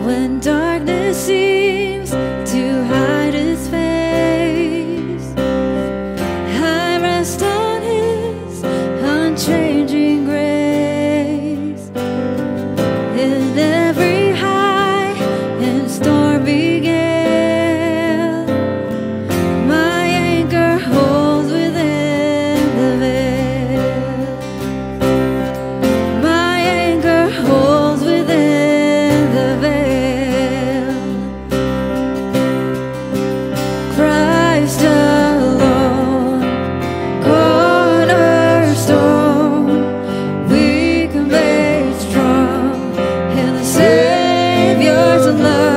When darkness seems to hide its face, I rest on His unchanging grace. In every high and stormy gale, my anchor holds within the veil. My anchor holds within the veil. Christ alone, cornerstone, weak and made strong in the Savior's love.